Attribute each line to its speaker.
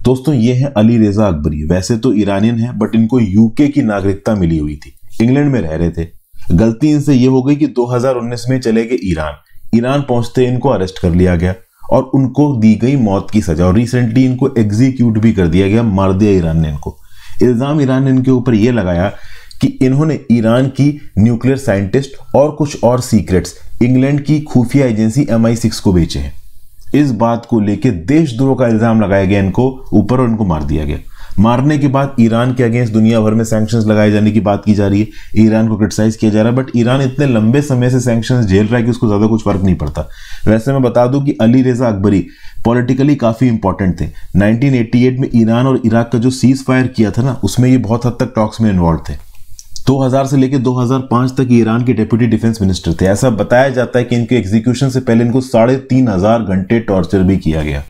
Speaker 1: दोस्तों ये है अली रेजा अकबरी। वैसे तो ईरानियन है बट इनको यूके की नागरिकता मिली हुई थी, इंग्लैंड में रह रहे थे। गलती इनसे ये हो गई कि 2019 में चले गए ईरान। ईरान पहुंचते इनको अरेस्ट कर लिया गया और उनको दी गई मौत की सजा, और रिसेंटली इनको एग्जीक्यूट भी कर दिया गया, मार दिया ईरान ने इनको। इल्जाम ईरान ने इनके ऊपर यह लगाया कि इन्होंने ईरान की न्यूक्लियर साइंटिस्ट और कुछ और सीक्रेट्स इंग्लैंड की खुफिया एजेंसी MI6 को बेचे हैं। इस बात को लेकर देशद्रोह का इल्जाम लगाया गया इनको ऊपर और इनको मार दिया गया। मारने के बाद ईरान के अगेंस्ट दुनिया भर में सैंक्शंस लगाए जाने की बात की जा रही है, ईरान को क्रिटिसाइज किया जा रहा है, बट ईरान इतने लंबे समय से सैंक्शंस झेल रहा है कि उसको ज्यादा कुछ फर्क नहीं पड़ता। वैसे मैं बता दूं कि अली रेजा अकबरी पॉलिटिकली काफी इंपॉर्टेंट थे। 1988 में ईरान और इराक का जो सीज फायर किया था ना, उसमें ये बहुत हद तक टॉक्स में इन्वॉल्व थे। 2000 से लेकर 2005 तक ईरान के डेप्यूटी डिफेंस मिनिस्टर थे। ऐसा बताया जाता है कि इनके एग्जीक्यूशन से पहले इनको 3500 घंटे टॉर्चर भी किया गया।